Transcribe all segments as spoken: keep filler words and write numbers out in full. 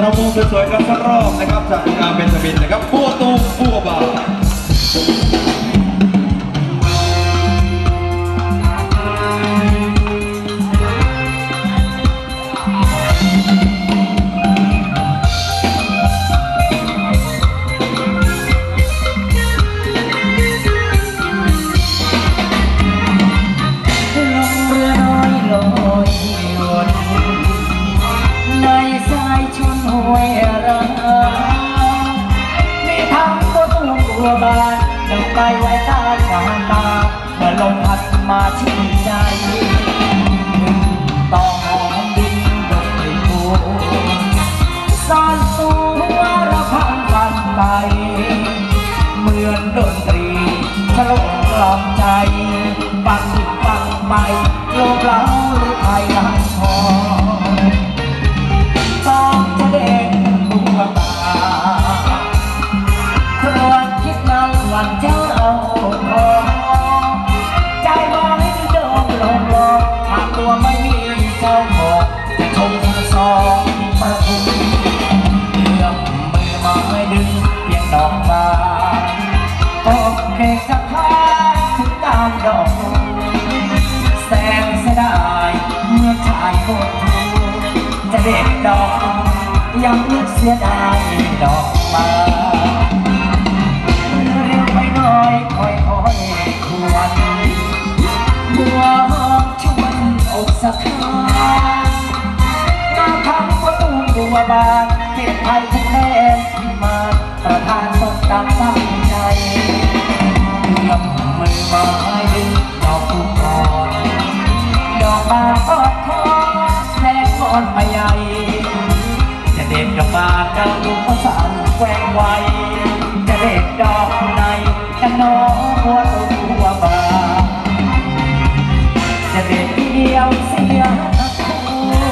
เรามุมสวยๆกันสักรอบนะครับจากงานเบนจามินนะครับบัวตูมบัวบานไปไว้ใต้กลางตาเมื่อลมพัดมาชื่นใจต่อหอมดินดกกลิ่นบัวซ่อนตัวระพังฟันไปเหมือนดนตรีฉลองกล่อมใจฟังฟังไปโลกเราหรือไทยลังทองต้องจะเด่นดวงตาครวญคิดนั่งวันเจ้าใจมองให้โดนลงลงหากตัวไม่มีเจ้าของจะชมสองประตูเอื้อมมือมาให้ดึงเพียงดอกบานโอ้เกศพาถึงตามดอกแสงเสียดายเมื่อชายโคตรจะเด็ดดอกยังนึกเสียดายดอกมาคอยคอยควรบัวหอมชวนอกสักครั้งน้ำคำว่าตูมบัวบานเขตไทยทุกแดนที่มาประทานสดดังตั้งใจเอื้อมมือมาให้ดึงดอกทุกกอนดอกบานกอดคอแสงกอนไปใหญ่จะเด็ดดอกบานเก้าลูกก็สั่นแกว่งไวจะเด็ดดอกในกันน้องบัวตูมบัวบานจะเด็ดเดียวเสียคู่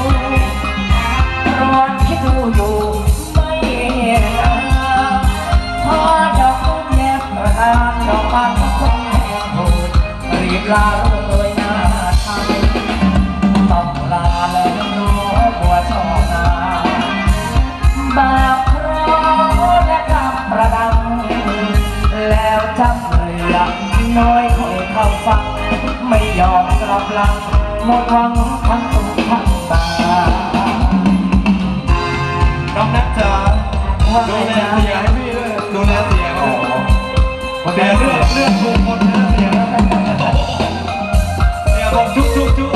รอนคิดดูอยู่ไม่นานพอดอกตุ้มแยบประทานดอกบานก็คงแห้งโหดรีบลาลงเลยหน้าไทยต้องลาแล้วน้องบัวช่อนาบาปเพราะและกำประดังแล้วจำเรือน้อยคอยเข้าฟังไม่ยอมกลับหลังหมดหวังทั้งตุ้งทั้งบาน้องนัทจ๋าดูแลเสียงให้พี่ด้วยดูแลเสียงอ๋อเดี๋ยวเลือกเลือกถูกคนนะเสียงเสียงบอกจุ๊จุ๊จุ๊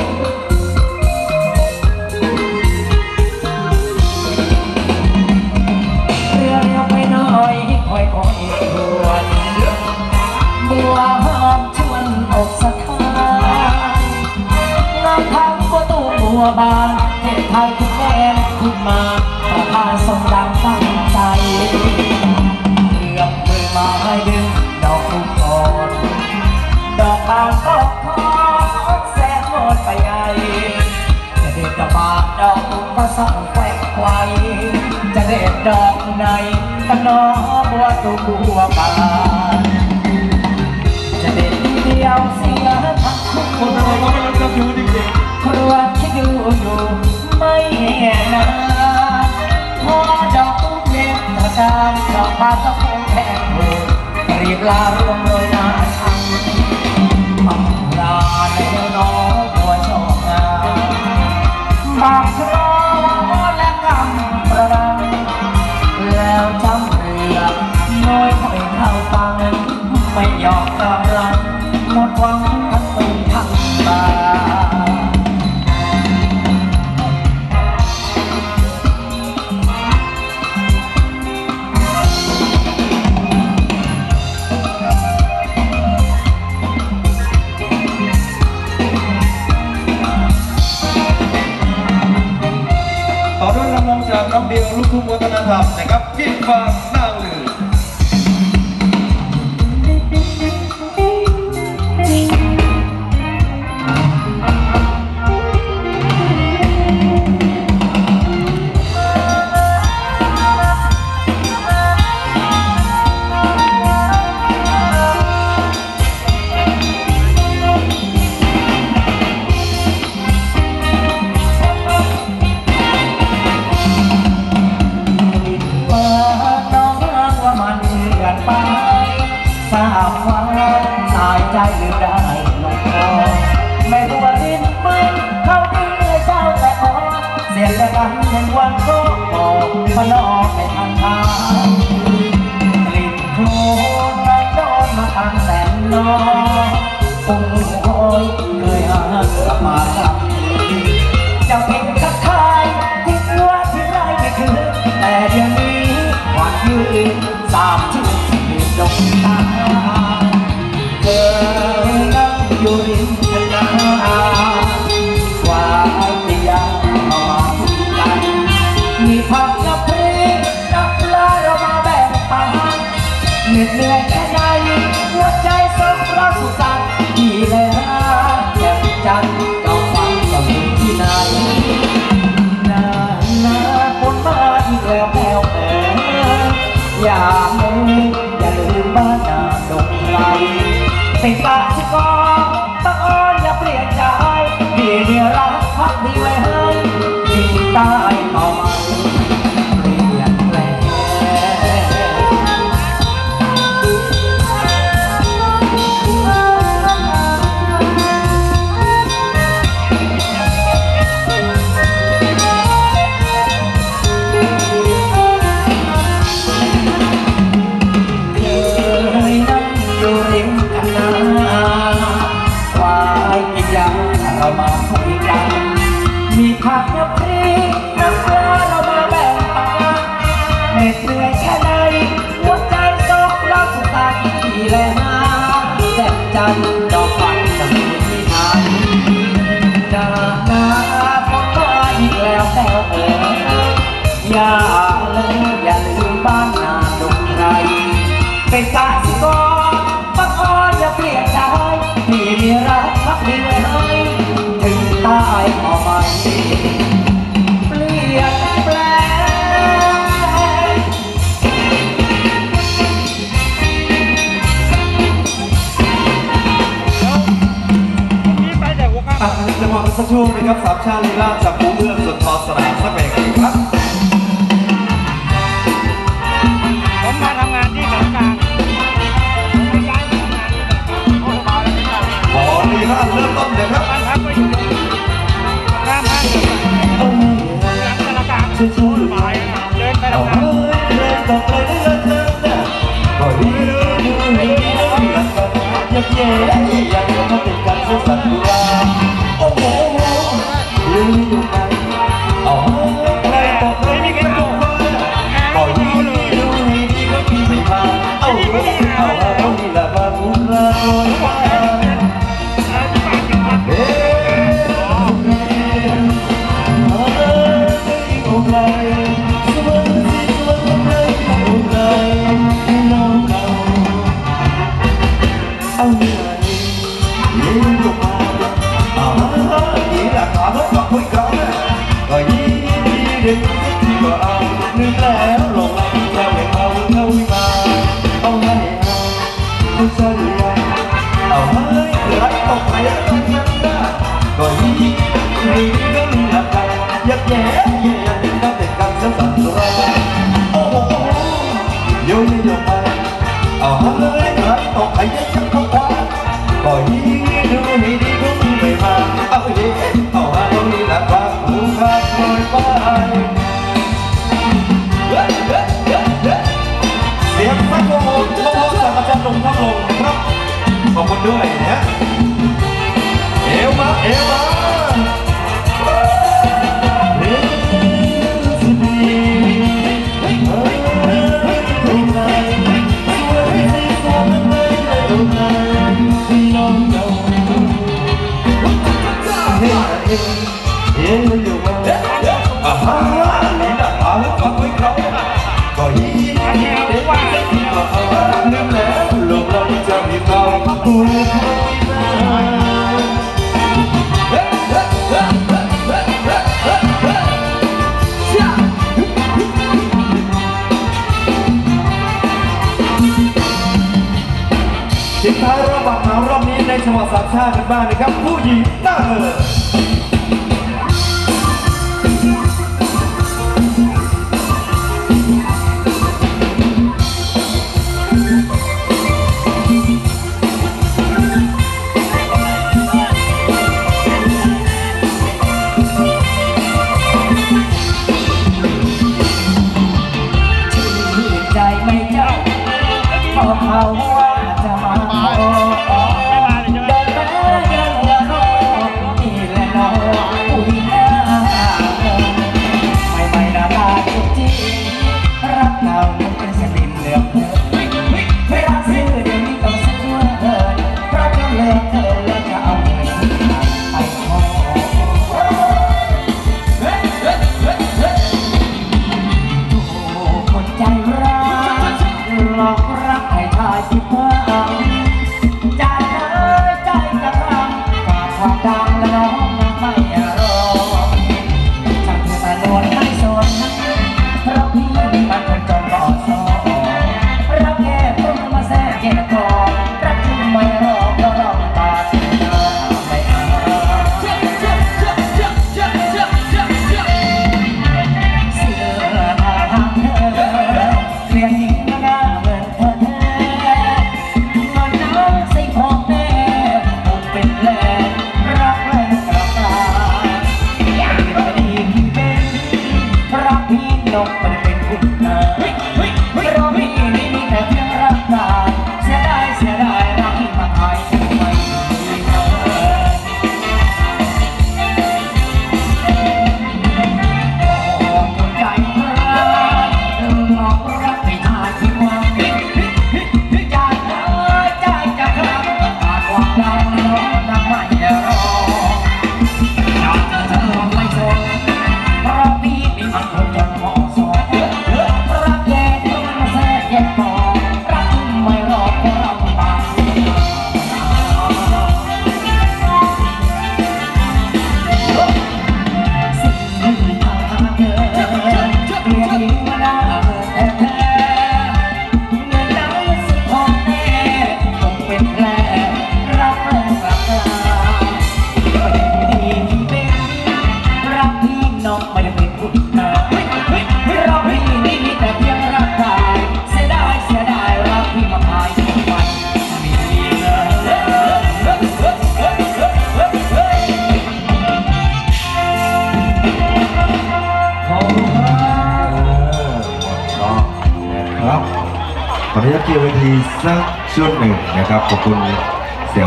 เรือเร็วไปหน่อยคอยคอยทวนบัวหอมชวนอกสะท้านน้ำพังบัวตูบัวบานเทศไทยทุกแดนขึ้นมาประทานสมดังตั้งใจเอื้อมมือมาให้ดึงดอกทุกกอนดอกบานก็พอแสงหมดไปใหญ่จะเด็ดดอกบานดอกตุ้มก็สั่งแกว่งไกวจะเด็ดดอกในกันน้องบัวตูบัวบานจะเด็ดเดียวเสียทั้งคู่คนอะไรก็ไม่รับกับอยู่จริงๆครวญคิดดูอยู่ไม่นานพอดอกตุ้มเล็บตะการดอกบานก็คงแห้งโหดรีบลารวมเลยหน้าทางต้องลาแล้วน้องบัวช่องาบางคราวและกำประดังแล้วจำเรือน้อยคอยเข้าฟังไม่ยอมกลับหลังหมดหวังทั้งตุ้งทั้งบาต่อด้วยรางวัลจากน้องเดียวลูกทุ่งวัฒนธรรมนะครับกิ๊กฟางนางลือเกันมีผักน้ำพริกน้ำปลาเรามาแบ่งปันเหน็ดเหนื่อยแค่ไหนหัวใจสองเราสุดตาที่แลนาแจ่มจันทร์ดอกฝันจะมีที่ไหนหน้าหน้าพบมาอีกแล้วแต่เอ๋ยอย่าเลยอย่าลืมบ้านนาดงไพรเป็นกาสิกรบังอ่อนอย่าเปลี่ยนใจที่มีรักพักดีไว้ให้ถึงตายขอไม่เปลี่ยนแปลงอ่ะจังหวะสักช่วงนะครับสามชาติลีลาจากผู้เอื้อมสุดทอสนามสักเบรกครับผมมาทำงานที่สารกลางผมไม่ย้ายมาทำงานที่สารกลางโอ้โหมาแล้วไม่ได้ขอลีลาเริ่มต้นเลยครับบ้านพักก็อยู่ข้ามห้างเดินไปหลังสารกลางโอ้โหมาเดินไปทำงานเริ่มต้นเลยเริ่มต้นเลยก็ดีดีดียักเย่ยังไม่ติดกันสุดสันติราโอ้โหลืมอยู่ไหนเอาเลยตกเลยนี่กันตกเลยก็ดีดีดูดีดีก็พี่ไม่มาเอาเอาเอานี่แหละว่าคุณละโดยว่าเอ๊ะเอาเลยโอ้ยสวรรค์สิสวรรค์เลยโอ้ยน้องเราเอาเหนื่อยยืนอยู่มาอ่านี่แหละขาลบกับคุยเขาเนี่ยก็ยี่ดีเด็กที่ก็เอานึกแล้วลงจะไม่เอาเข้ามาเอาให้เอาผู้ชายเอาให้รักตกไปแล้วต้องยังได้ก็ยี่ดีก็มีหลักการยักแย่แย่ยันก็เป็นการเสียสัตว์เราโอ้โหโยนโยนไปเอาให้รักตกไปยังยังต้องคว้าก็ยี่ดูให้ดีก็มีไม่มาเอาเย่เอาให้เรามีหลักการผู้ขาดลอยไปเสียงพัดลมลมสั่งอาจารย์ลงพัดลมครับขอบคุณด้วยเนี่ยเอวมาเอวมาเฮ้ยสุดดีเฮ้ยตรงไหนสวยสิสวยเลยตรงไหนน้องเราเฮ้ยเฮ้ยเฮ้ยอยู่มาอ่าฮะนี่ดักหางกับคุยเขาก็ยี่ดีเด็กว่าก็เอาลืมแล้วโลกเราจะมีเขาผู้คนทิ้งท้ายรอบบักหนาวรอบนี้ในจังหวัดสามชาติกันบ้างนะครับผู้หญิงหน้าเหอใจไม่เจ้าพอเขาว่าจะมาเดินแม่เดินหัวโนนี่แหละน้องผู้หญิงหน้าไม่ไม่น่ารักจริงรักเราเป็นสนิมเหลืองไม่รักซื้อเดี๋ยวนี้ต้องซื้อเงินเพราะจะเลิกเธอแล้วจะเอาเงินไปขอคนใจร้ายหลอกรักให้ทายที่เพิ่มใจเอ้ยใจจะรังฝากความดังและน้องไม่รอช่างเธอแต่นวลไม่สนเพราะพี่มันคนจนก่อซอรักแค่เพิ่งมาแทรกแค่ก่อนรักที่ไม่รอก็รอตาเธอไม่เอาเสื้อผ้าเธอเรียนหญิงหน้าเหมือนเธอเงินน้องใส่ของแม่ผมเป็นแหล่รักแรงกระตาอยากเป็นดีที่เป็นรักพี่นกมันเป็นคุณนายรอพี่นี่มีแต่เพียงรักตาเสียดายเสียดายรักที่มาหายทำไมดีเลยเคลียร์เวทีสักช่วงหนึ่งนะครับขอบคุณ